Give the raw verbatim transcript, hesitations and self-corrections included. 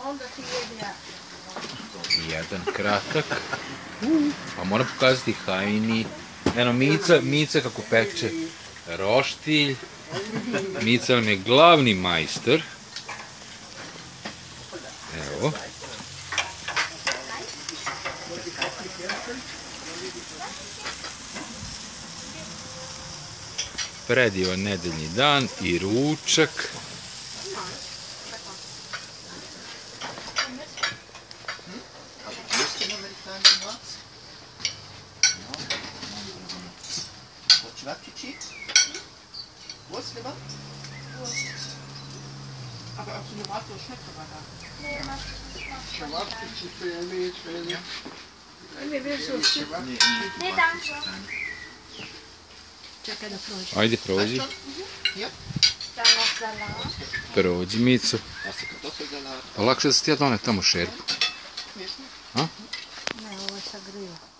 Jedan kratak. Pa moram pokazati Hajni. Eno, Mica, Mica kako peče roštilj. Mica nam je glavni majstor. Evo. Predivan nedeljni dan i ručak. Wurstleber? Aber auch so eine Bratwurst schmeckt aber da. Nee, mach Ne, danke. Čekaj da prođe. Ajde, prođi. Dann noch Salat. Prođi, Mico. Pa lakše da si ti ja donio tamo šerpu. A? Ne, ovo je sa grila.